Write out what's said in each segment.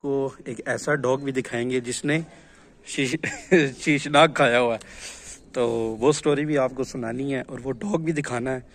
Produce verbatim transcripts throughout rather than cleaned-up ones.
को एक ऐसा डॉग भी दिखाएंगे जिसने शीश शीशनाग खाया हुआ है, तो वो स्टोरी भी आपको सुनानी है और वो डॉग भी दिखाना है।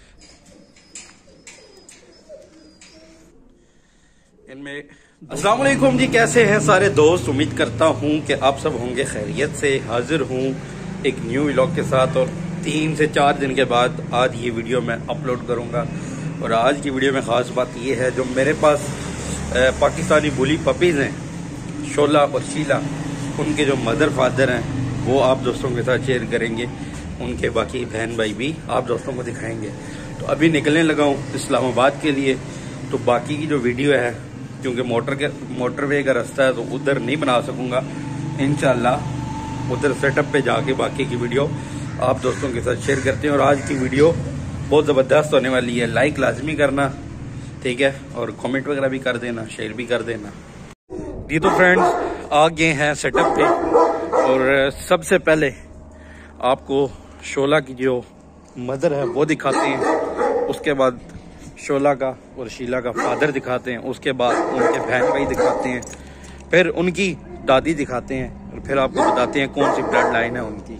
इनमें अस्सलाम वालेकुम जी, कैसे हैं सारे दोस्त। उम्मीद करता हूं कि आप सब होंगे खैरियत से। हाजिर हूं एक न्यू व्लॉग के साथ और तीन से चार दिन के बाद आज ये वीडियो मैं अपलोड करूंगा। और आज की वीडियो में ख़ास बात ये है, जो मेरे पास पाकिस्तानी बुली पपीज़ हैं शोला और शीला, उनके जो मदर फादर हैं वो आप दोस्तों के साथ शेयर करेंगे। उनके बाकी बहन भाई भी आप दोस्तों को दिखाएंगे। तो अभी निकलने लगा हूँ इस्लामाबाद के लिए। तो बाकी की जो वीडियो है, क्योंकि मोटर के मोटरवे का रास्ता है तो उधर नहीं बना सकूँगा, इंशाल्लाह उधर सेटअप पे जाके बाकी की वीडियो आप दोस्तों के साथ शेयर करते हैं। और आज की वीडियो बहुत ज़बरदस्त होने वाली है। लाइक लाजमी करना, ठीक है, और कमेंट वगैरह भी कर देना, शेयर भी कर देना। ये तो फ्रेंड्स आ गए हैं सेटअप पे। और सबसे पहले आपको शोला की जो मदर है वो दिखाते हैं, उसके बाद शोला का और शीला का फादर दिखाते हैं, उसके बाद उनके बहन भाई दिखाते हैं, फिर उनकी दादी दिखाते हैं और फिर आपको बताते हैं कौन सी ब्लड लाइन है उनकी।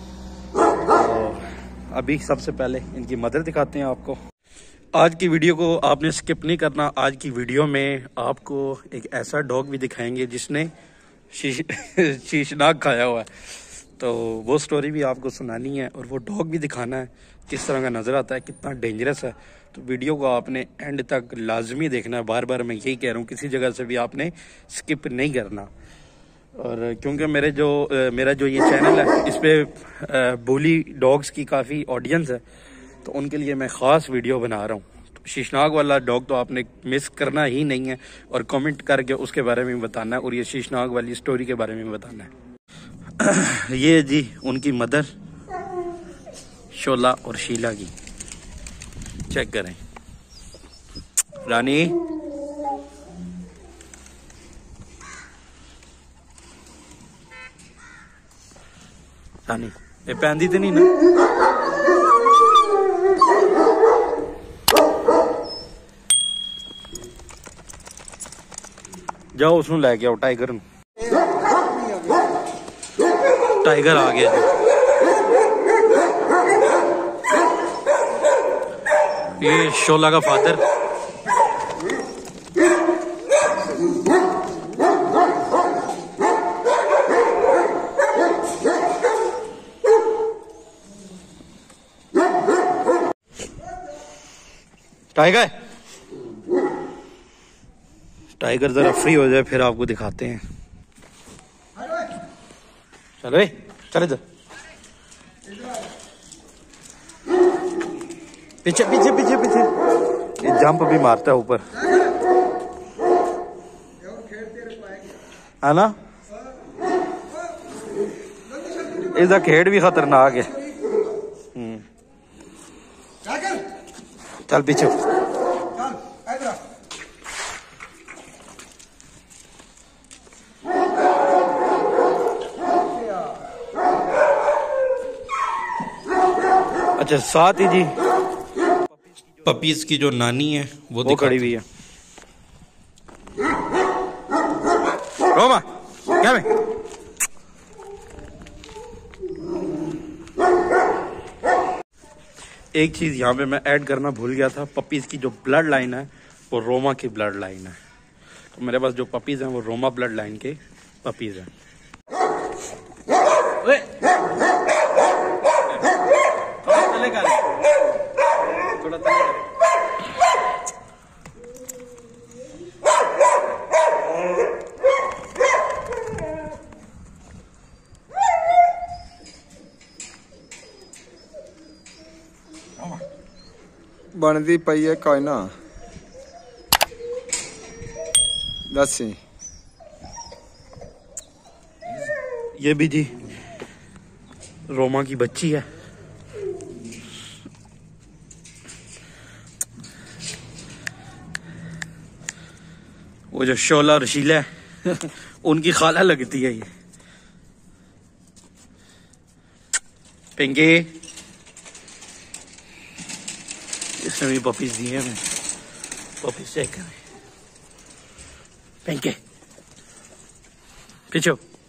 तो अभी सबसे पहले इनकी मदर दिखाते हैं आपको। आज की वीडियो को आपने स्किप नहीं करना। आज की वीडियो में आपको एक ऐसा डॉग भी दिखाएंगे जिसने शीश शीशनाग खाया हुआ है, तो वो स्टोरी भी आपको सुनानी है और वो डॉग भी दिखाना है किस तरह का नज़र आता है, कितना डेंजरस है। तो वीडियो को आपने एंड तक लाजमी देखना है। बार बार मैं यही कह रहा हूँ, किसी जगह से भी आपने स्किप नहीं करना। और क्योंकि मेरे जो मेरा जो ये चैनल है इस पे बुली डॉग्स की काफ़ी ऑडियंस है, तो उनके लिए मैं ख़ास वीडियो बना रहा हूँ। तो शीशनाग वाला डॉग तो आपने मिस करना ही नहीं है और कमेंट करके उसके बारे में बताना है और ये शीशनाग वाली स्टोरी के बारे में बताना है। ये जी उनकी मदर शोला और शीला की, चेक करें। रानी रानी ये पैंदी तो नहीं ना? जाओ उसनू लैके आओ, टाइगर नू। टाइगर आ गया जी। ये शोला का फादर। टाइगर टाइगर जरा फ्री हो जाए फिर आपको दिखाते हैं। चलो चले जा, पीछे पीछे पीछे पीछे। ये जंप भी मारता है ऊपर, है ना? इसका खेड भी खतरनाक है। चल पीछे। अच्छा, साथ ही जी पपीज की जो नानी है वो, वो खड़ी हुई है। रोमा क्या में? एक चीज यहाँ पे मैं ऐड करना भूल गया था, पपीज की जो ब्लड लाइन है वो रोमा की ब्लड लाइन है। तो मेरे पास जो पपीज हैं वो रोमा ब्लड लाइन के पपीज हैं। थोड़ा बनती पई है कोई ना दसी। ये भी जी रोमा की बच्ची है। वो जो शोला और शीला है उनकी खाला लगती है ये। पिंकी इसने भी पपीज दिए हैं, पपीज चेक करें। पिंकी पीछे।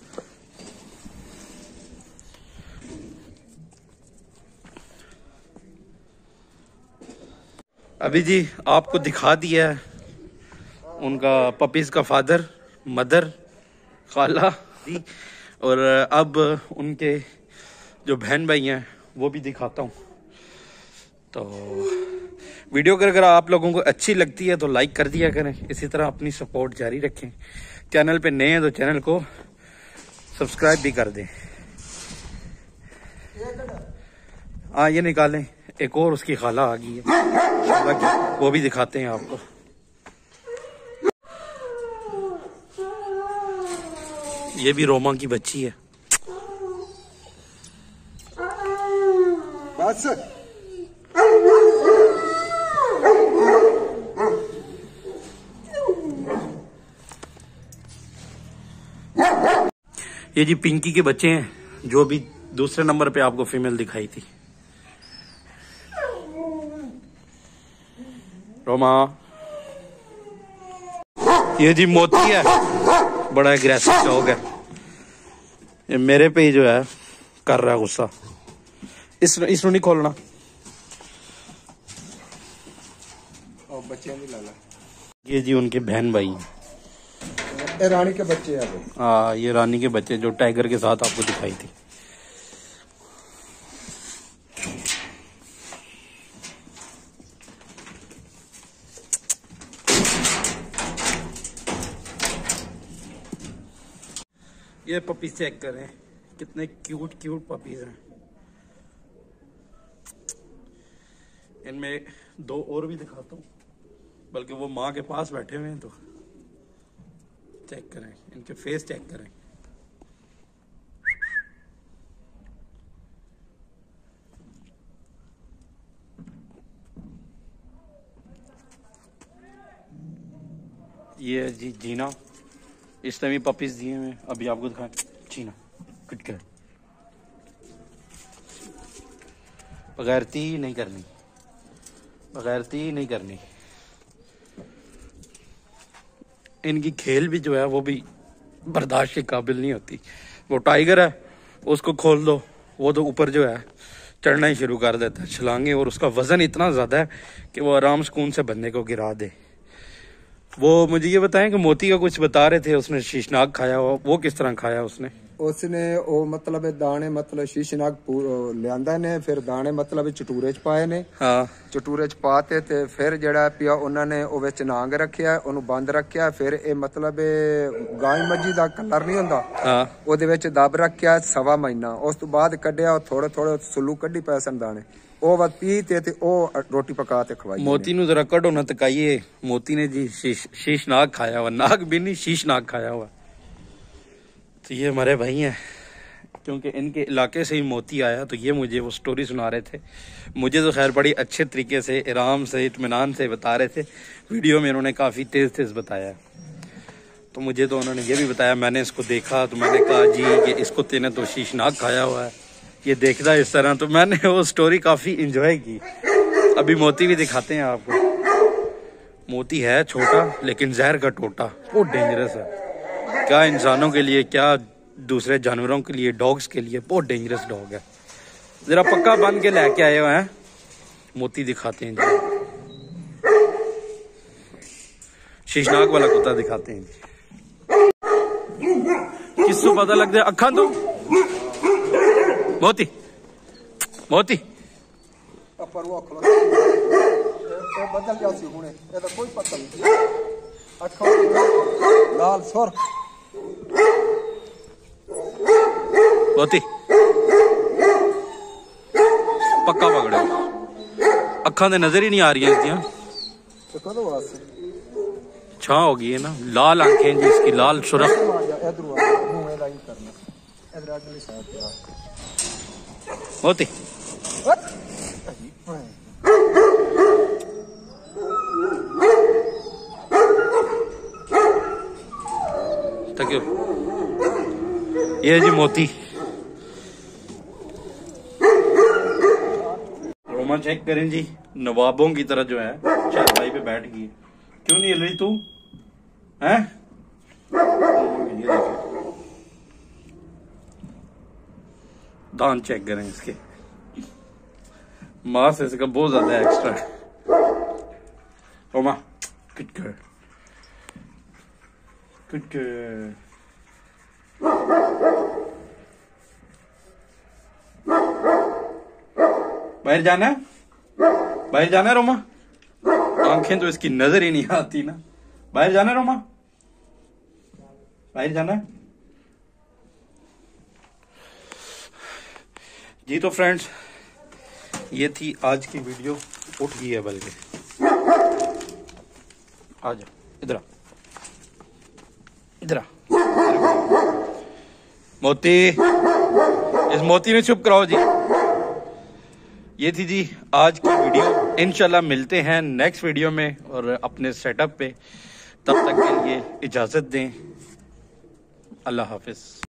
अभी जी आपको दिखा दिया है उनका पपीज का फादर, मदर, खाला जी, और अब उनके जो बहन भाई हैं वो भी दिखाता हूँ। तो वीडियो अगर आप लोगों को अच्छी लगती है तो लाइक कर दिया करें, इसी तरह अपनी सपोर्ट जारी रखें। चैनल पे नए हैं तो चैनल को सब्सक्राइब भी कर दें। हाँ ये निकालें, एक और उसकी खाला आ गई है, वो भी दिखाते हैं आपको। ये भी रोमा की बच्ची है। बस ये जी पिंकी के बच्चे हैं, जो भी दूसरे नंबर पे आपको फीमेल दिखाई थी। रोमा। ये जी मोती है, बड़ा एग्रेसिव डॉग है। ये मेरे पे ही जो है कर रहा है गुस्सा। इस इसको नहीं खोलना। और बच्चे नहीं लाला। ये जी उनके बहन भाई हैं। ये रानी के बच्चे हैं। हाँ ये रानी के बच्चे जो टाइगर के साथ आपको दिखाई थी। ये पपीज चेक करें, कितने क्यूट क्यूट पपीज हैं। इनमें दो और भी दिखाता हूँ, बल्कि वो माँ के पास बैठे हुए हैं। तो चेक करें, इनके फेस चेक करें। ये जी जीना, इसने भी पपीज दिए हुए। अभी आपको दिखाएं जीना किटकैट। बगैरती नहीं करनी, बगैरती नहीं करनी। इनकी खेल भी जो है वो भी बर्दाश्त के काबिल नहीं होती। वो टाइगर है, उसको खोल दो, वो तो ऊपर जो है चढ़ना ही शुरू कर देता है छलांगे, और उसका वजन इतना ज्यादा है कि वो आराम सुकून से बंदे को गिरा दे। वो मुझे ये बताएं कि मोती का कुछ बता रहे थे, उसने शीशनाग खाया हुआ, वो किस तरह खाया उसने? उसने वो मतलब दाने मतलब शीशनाग लियांदा ने, फिर दाने मतलब चटूरे च पाए ने। हाँ चटूरे च पाते ते फिर जड़ा पिया उन्होंने ओ विच नांग रखिया, ओनू बंद रखिया। फिर ए मतलब गाय मज्जी दा कलर नहीं हुंदा, हाँ ओदे विच दब रखिया सवा महीना। उस तो बाद कड्डिया थोड़े थोड़े सुलू कड्डी पै सन दाने, ओ वत पी ते ते ओ रोटी पका ते खवाई। मोती नु जरा कढो ना तकाइए। मोती ने जी शीश शीशनाग खाया हुआ, नाग भी नहीं शीशनाग खाया हुआ। तो ये हमारे भाई हैं, क्योंकि इनके इलाके से ही मोती आया, तो ये मुझे वो स्टोरी सुना रहे थे। मुझे तो खैर बड़ी अच्छे तरीके से आराम से इत्मीनान से बता रहे थे। वीडियो में उन्होंने काफ़ी तेज़ तेज़ बताया। तो मुझे तो उन्होंने ये भी बताया, मैंने इसको देखा तो मैंने कहा जी ये इसको तेने तो शीशनाग खाया हुआ है, ये देखता है इस तरह। तो मैंने वो स्टोरी काफ़ी इंजॉय की। अभी मोती भी दिखाते हैं आपको। मोती है छोटा लेकिन जहर का टोटा, बहुत डेंजरस है। क्या इंसानों के लिए, क्या दूसरे जानवरों के लिए, डॉग्स के लिए बहुत डेंजरस डॉग है। जरा पक्का बन के लेके आए हुए हैं। मोती दिखाते हैं जी, शीशनाग वाला कुत्ता दिखाते हैं। किसको पता लगता है अखा तो मोती मोती पर वो बदल जाती हुणे, एदा कोई पता नहीं। अखा लाल सुर मोती पक्का पकड़े, अखा ने नजर ही नहीं आ रही है। तो कदों वास्ते छा हो गई है ना, लाल आंखें जी इसकी, लाल सुरख। मोती तक ये जी मोती। रोमा चेक करें जी, नवाबों की तरह जो है चारपाई पे बैठ गई। क्यों नहीं हिल रही तू? हैं? ये देखो दांत चेक करें इसके, मांस इसका बहुत ज्यादा है एक्स्ट्रा है। Roma good girl, good girl. बाहर जाना है, बाहर जाना है रोमा, आंखें तो इसकी नजर ही नहीं आती ना। बाहर जाना है रोमा, बाहर जाना है जी। तो फ्रेंड्स ये थी आज की वीडियो, उठ गई है बल्कि, आ जा इधर, इधर मोती, इस मोती ने चुप कराओ जी। ये थी जी आज की वीडियो, इंशाल्लाह मिलते हैं नेक्स्ट वीडियो में और अपने सेटअप पे। तब तक के लिए इजाजत दें, अल्लाह हाफिज।